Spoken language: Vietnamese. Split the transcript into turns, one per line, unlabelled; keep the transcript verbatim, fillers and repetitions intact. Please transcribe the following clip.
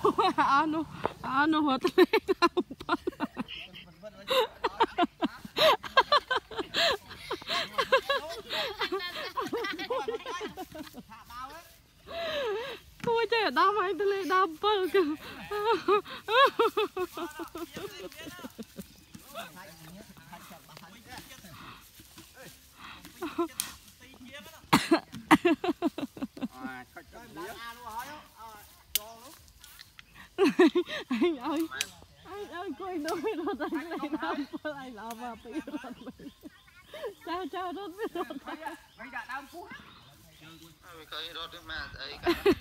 anu anu hot le dampel. Tôi chơi đam anh tôi lấy dampel kìa. Anh ơi, anh ơi, coi đôi rồi anh lấy dampel anh làm mà bị rồi. Chào chào đốt biết rồi.
Mày đã đau phút. Mày coi đốt mà ấy cả.